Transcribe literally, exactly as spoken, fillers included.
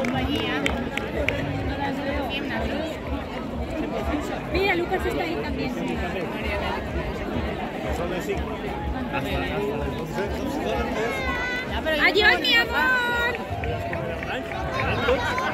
Mira, Lucas está ahí también. Adiós, mi amor.